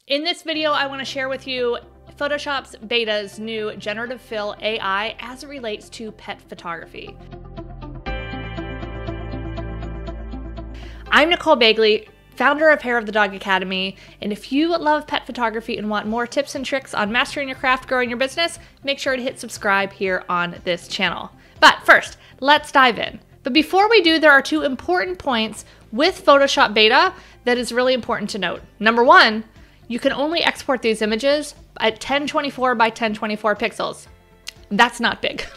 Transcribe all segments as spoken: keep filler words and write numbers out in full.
In this video, I want to share with you Photoshop's beta's new Generative Fill A I as it relates to pet photography. I'm Nicole Begley, founder of Hair of the Dog Academy, and if you love pet photography and want more tips and tricks on mastering your craft, growing your business, make sure to hit subscribe here on this channel. But first, let's dive in. But before we do, there are two important points with Photoshop Beta that is really important to note. Number one, you can only export these images at ten twenty-four by ten twenty-four pixels. That's not big.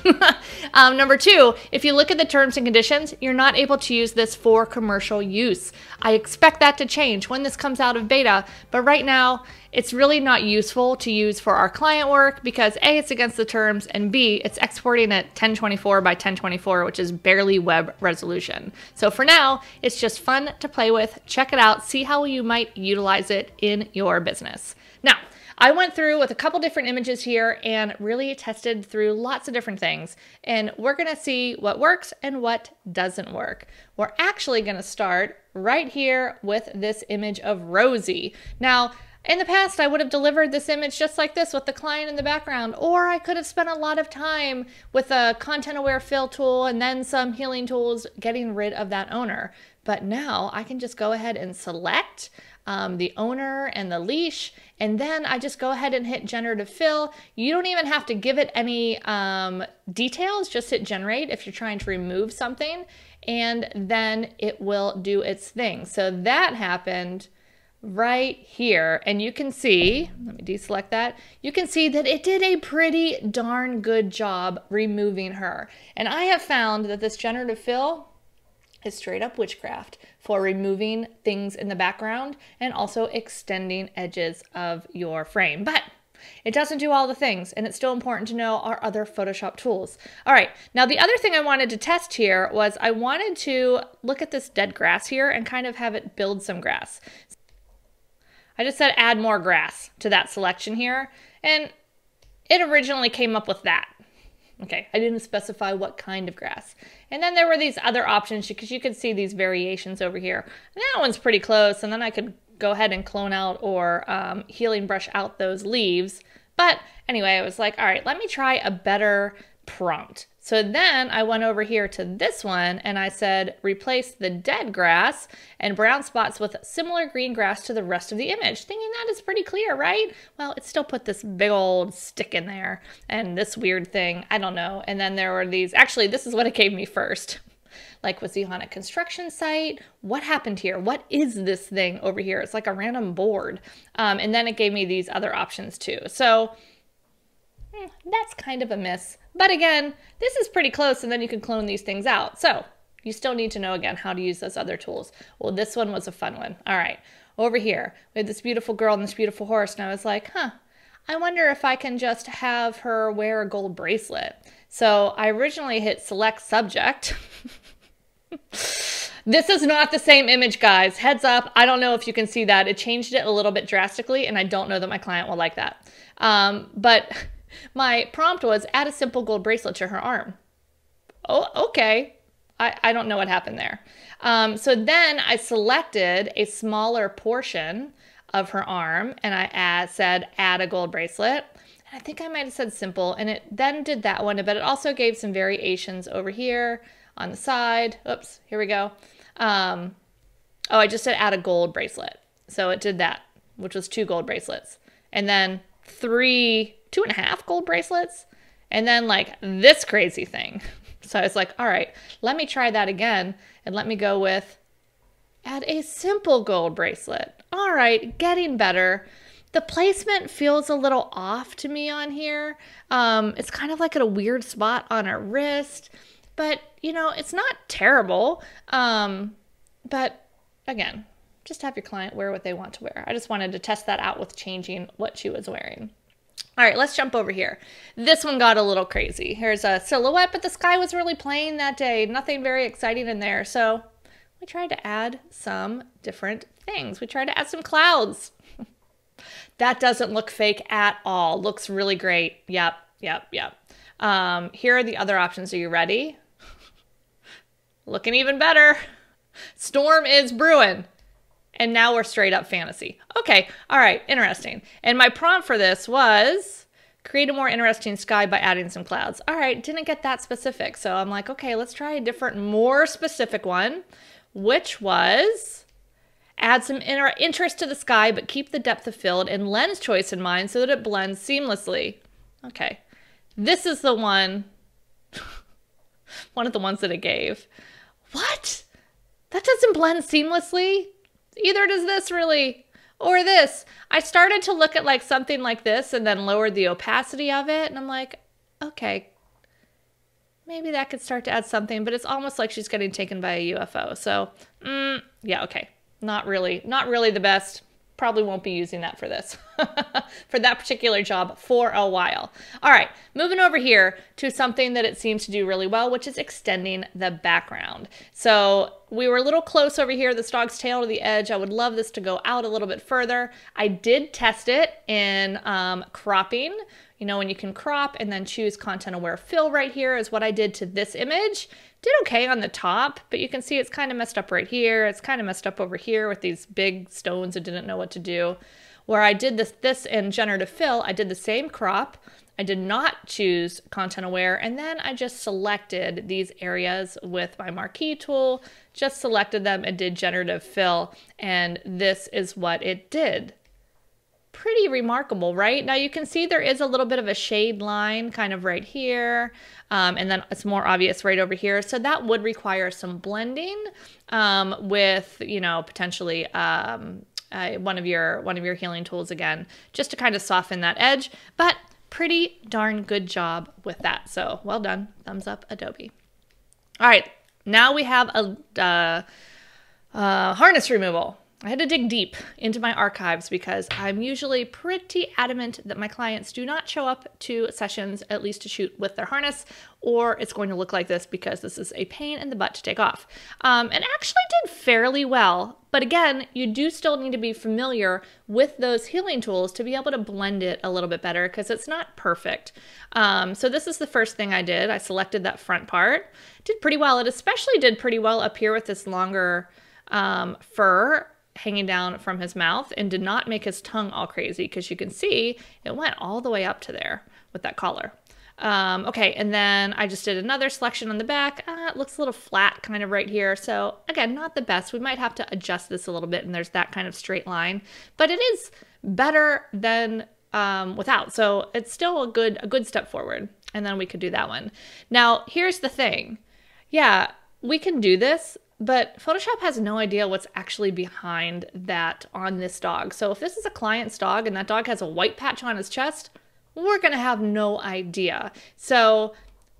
um, number two, if you look at the terms and conditions, you're not able to use this for commercial use. I expect that to change when this comes out of beta, but right now it's really not useful to use for our client work because A, it's against the terms, and B, it's exporting at ten twenty-four by ten twenty-four, which is barely web resolution. So for now, it's just fun to play with. Check it out, see how you might utilize it in your business. Now, I went through with a couple different images here and really tested through lots of different things. And we're gonna see what works and what doesn't work. We're actually gonna start right here with this image of Rosie. Now, in the past, I would have delivered this image just like this with the client in the background, or I could have spent a lot of time with a content-aware fill tool and then some healing tools getting rid of that owner. But now I can just go ahead and select um, the owner and the leash, and then I just go ahead and hit Generative Fill. You don't even have to give it any um, details, just hit Generate if you're trying to remove something, and then it will do its thing. So that happened right here, and you can see, let me deselect that, you can see that it did a pretty darn good job removing her. And I have found that this Generative Fill is straight up witchcraft for removing things in the background and also extending edges of your frame. But it doesn't do all the things, and it's still important to know our other Photoshop tools. All right, now the other thing I wanted to test here was I wanted to look at this dead grass here and kind of have it build some grass. I just said add more grass to that selection here, and it originally came up with that. Okay, I didn't specify what kind of grass. And then there were these other options because you could see these variations over here. And that one's pretty close, and then I could go ahead and clone out or um, healing brush out those leaves. But anyway, I was like, all right, let me try a better prompt. So then I went over here to this one and I said, replace the dead grass and brown spots with similar green grass to the rest of the image. Thinking that is pretty clear, right? Well, it still put this big old stick in there and this weird thing, I don't know. And then there were these, actually, this is what it gave me first. Like, was he on a construction site? What happened here? What is this thing over here? It's like a random board. Um, and then it gave me these other options too. So eh, that's kind of a miss. But again, this is pretty close, and then you can clone these things out. So you still need to know, again, how to use those other tools. Well, this one was a fun one. All right, over here, we had this beautiful girl and this beautiful horse, and I was like, huh, I wonder if I can just have her wear a gold bracelet. So I originally hit Select Subject. This is not the same image, guys. Heads up, I don't know if you can see that. It changed it a little bit drastically, and I don't know that my client will like that. Um, but my prompt was add a simple gold bracelet to her arm. Oh, okay. I, I don't know what happened there. Um, so then I selected a smaller portion of her arm and I add, said add a gold bracelet. And I think I might have said simple, and it then did that one, but it also gave some variations over here on the side. Oops, here we go. Um, oh, I just said add a gold bracelet. So it did that, which was two gold bracelets. And then three, two and a half gold bracelets. And then like this crazy thing. So I was like, all right, let me try that again. And let me go with add a simple gold bracelet. All right, getting better. The placement feels a little off to me on here. Um, it's kind of like at a weird spot on her wrist. But, you know, it's not terrible. Um, but again, just have your client wear what they want to wear. I just wanted to test that out with changing what she was wearing. All right, let's jump over here. This one got a little crazy. Here's a silhouette, but the sky was really plain that day. Nothing very exciting in there. So we tried to add some different things. We tried to add some clouds. That doesn't look fake at all. Looks really great. Yep, yep, yep. Um, here are the other options. Are you ready? Looking even better. Storm is brewing. And now we're straight up fantasy. Okay, all right, interesting. And my prompt for this was create a more interesting sky by adding some clouds. All right, didn't get that specific. So I'm like, okay, let's try a different, more specific one, which was add some inter interest to the sky, but keep the depth of field and lens choice in mind so that it blends seamlessly. Okay, this is the one, one of the ones that it gave. What? That doesn't blend seamlessly? Either does this really, or this. I started to look at like something like this and then lowered the opacity of it. And I'm like, okay, maybe that could start to add something, but it's almost like she's getting taken by a U F O. So mm, yeah, okay. Not really, not really the best. Probably won't be using that for this, for that particular job for a while. All right, moving over here to something that it seems to do really well, which is extending the background. So we were a little close over here, this dog's tail to the edge. I would love this to go out a little bit further. I did test it in um, cropping. You know, when you can crop and then choose content aware fill right here is what I did to this image. Did okay on the top, but you can see it's kind of messed up right here. It's kind of messed up over here with these big stones that didn't know what to do. Where I did this, this in Generative Fill, I did the same crop. I did not choose content aware, and then I just selected these areas with my marquee tool, just selected them and did Generative Fill, and this is what it did. Pretty remarkable, right? Now you can see there is a little bit of a shade line kind of right here, um, and then it's more obvious right over here. So that would require some blending um, with, you know, potentially um, uh, one of your one of your healing tools again, just to kind of soften that edge. But pretty darn good job with that. So well done, thumbs up, Adobe. All right, now we have a uh, uh, harness removal. I had to dig deep into my archives because I'm usually pretty adamant that my clients do not show up to sessions, at least to shoot with their harness, or it's going to look like this because this is a pain in the butt to take off. Um, and actually did fairly well. But again, you do still need to be familiar with those healing tools to be able to blend it a little bit better because it's not perfect. Um, so this is the first thing I did. I selected that front part. Did pretty well. It especially did pretty well up here with this longer um, fur hanging down from his mouth and did not make his tongue all crazy because you can see it went all the way up to there with that collar. Um, okay, and then I just did another selection on the back. Uh, it looks a little flat kind of right here. So again, not the best. We might have to adjust this a little bit and there's that kind of straight line, but it is better than um, without. So it's still a good, a good step forward. And then we could do that one. Now, here's the thing. Yeah, we can do this, but Photoshop has no idea what's actually behind that on this dog. So if this is a client's dog and that dog has a white patch on his chest, we're gonna have no idea. So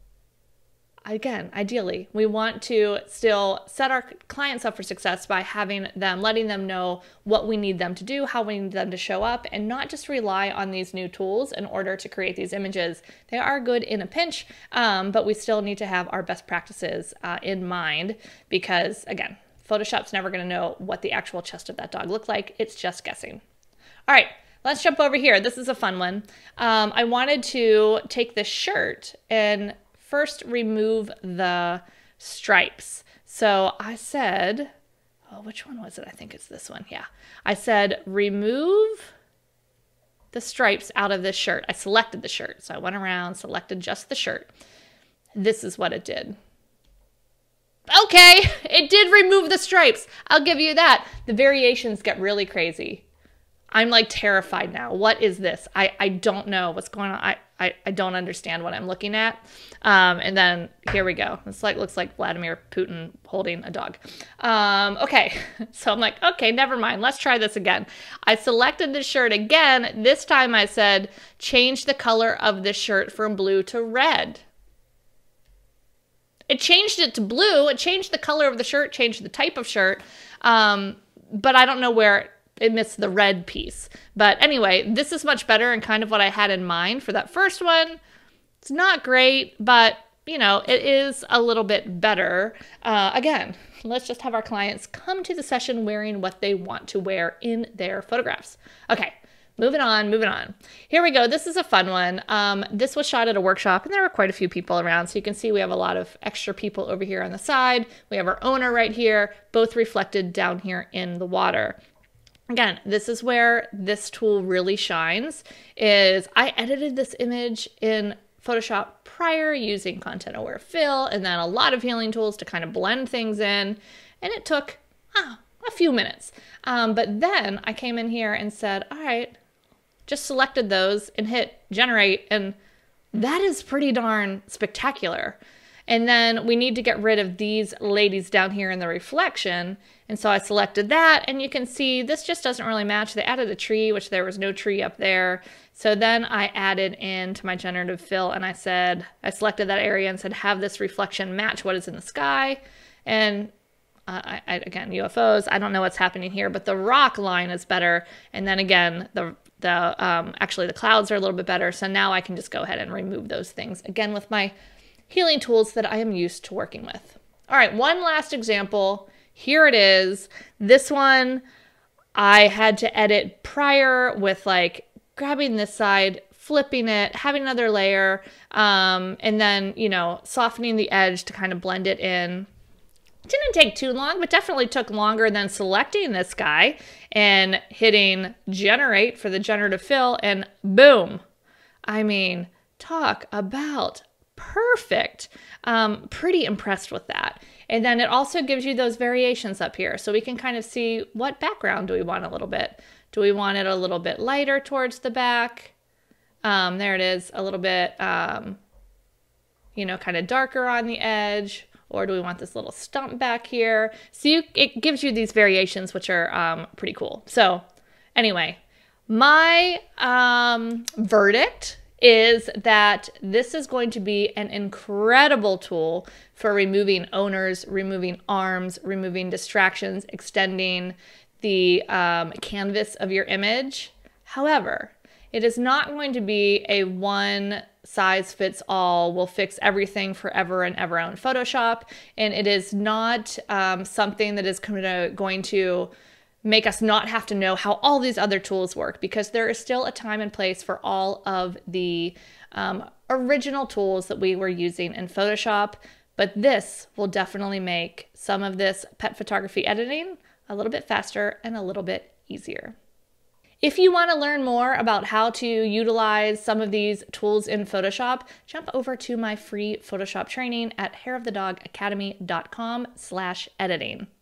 again, ideally, we want to still set our clients up for success by having them, letting them know what we need them to do, how we need them to show up, and not just rely on these new tools in order to create these images. They are good in a pinch, um, but we still need to have our best practices uh, in mind because, again, Photoshop's never gonna know what the actual chest of that dog looked like. It's just guessing. All right. Let's jump over here. This is a fun one. Um, I wanted to take this shirt and first remove the stripes. So I said, oh, which one was it? I think it's this one. Yeah. I said, remove the stripes out of this shirt. I selected the shirt. So I went around, selected just the shirt. This is what it did. Okay, it did remove the stripes. I'll give you that. The variations get really crazy. I'm like terrified now. What is this? I, I don't know what's going on. I, I, I don't understand what I'm looking at. Um, and then here we go. It's like, looks like Vladimir Putin holding a dog. Um, okay. So I'm like, okay, never mind. Let's try this again. I selected the shirt again. This time I said, change the color of this shirt from blue to red. It changed it to blue. It changed the color of the shirt, changed the type of shirt. Um, but I don't know where it missed the red piece. But anyway, this is much better and kind of what I had in mind for that first one. It's not great, but you know, it is a little bit better. Uh, again, let's just have our clients come to the session wearing what they want to wear in their photographs. Okay, moving on, moving on. Here we go. This is a fun one. Um, this was shot at a workshop and there were quite a few people around. So you can see we have a lot of extra people over here on the side. We have our owner right here, both reflected down here in the water. Again, this is where this tool really shines, is I edited this image in Photoshop prior using content aware fill and then a lot of healing tools to kind of blend things in. And it took ah, a few minutes. Um, but then I came in here and said, all right, just selected those and hit generate. And that is pretty darn spectacular. And then we need to get rid of these ladies down here in the reflection. And so I selected that, and you can see this just doesn't really match. They added a tree, which there was no tree up there. So then I added into my generative fill and I said, I selected that area and said, have this reflection match what is in the sky. And uh, I, I, again, U F Os, I don't know what's happening here, but the rock line is better. And then again, the the um, actually the clouds are a little bit better. So now I can just go ahead and remove those things again with my healing tools that I am used to working with. All right, one last example. Here it is. This one I had to edit prior with like grabbing this side, flipping it, having another layer, um, and then, you know, softening the edge to kind of blend it in. It didn't take too long, but definitely took longer than selecting this guy and hitting generate for the generative fill, and boom. I mean, talk about perfect. Um, pretty impressed with that. And then it also gives you those variations up here. So we can kind of see what background do we want a little bit. Do we want it a little bit lighter towards the back? Um, there it is, a little bit, um, you know, kind of darker on the edge. Or do we want this little stump back here? So you, it gives you these variations, which are um, pretty cool. So anyway, my um, verdict is that this is going to be an incredible tool for removing owners, removing arms, removing distractions, extending the um, canvas of your image. However, it is not going to be a one size fits all, will fix everything forever and ever on Photoshop. And it is not um, something that is going to make us not have to know how all these other tools work, because there is still a time and place for all of the um, original tools that we were using in Photoshop. But this will definitely make some of this pet photography editing a little bit faster and a little bit easier. If you want to learn more about how to utilize some of these tools in Photoshop, jump over to my free Photoshop training at hair of the dog academy dot com slash editing.